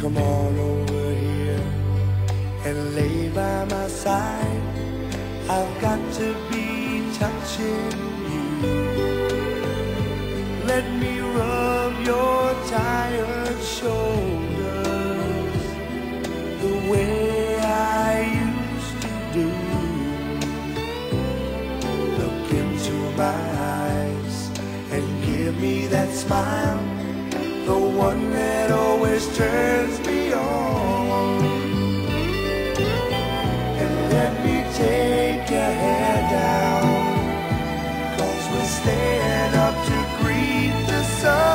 Come on over here and lay by my side. I've got to be touching you. Let me rub your tired shoulders the way I used to do. Look into my eyes and give me that smile, the one that always turns me on. And let me take your hair down, 'cause we're staying up to greet the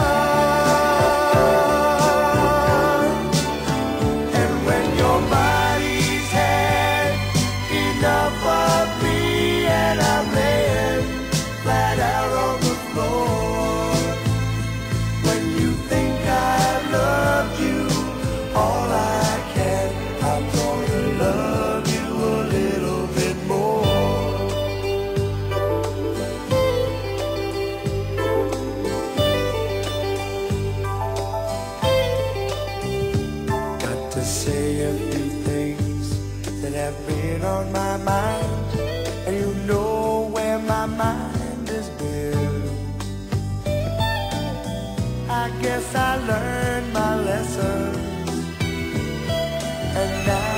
sun. And when your body's had enough of me and I'm laying flat out on the floor, when you think I've loved you all I can, I'm gonna love you a little bit more. Got to say a few things that have been on my mind, and you know where my mind has been. I guess I learned my lessons, and now